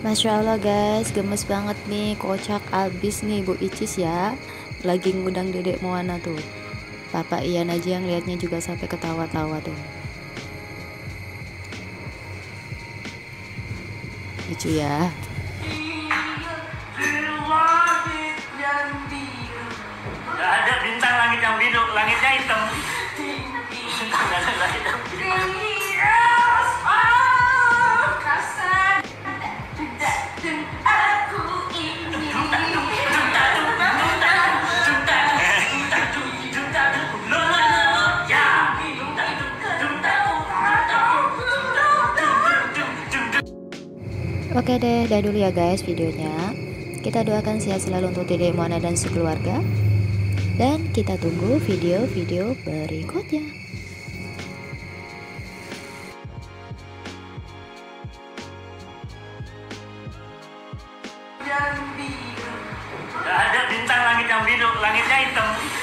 Masya Allah guys, gemes banget nih, kocak abis nih Bu Icis ya. Lagi ngundang dedek Moana tuh. Papa Ian aja yang liatnya juga sampai ketawa-tawa tuh. Lucu ya. Gak ada bintang langit yang biru, langitnya hitam. Gak ada langit yang biru. Oke deh, dah dulu ya guys videonya. Kita doakan sehat selalu untuk dedek Moana dan sekeluarga. Dan kita tunggu video-video berikutnya. Gak ada bintang langit yang biru, langitnya hitam.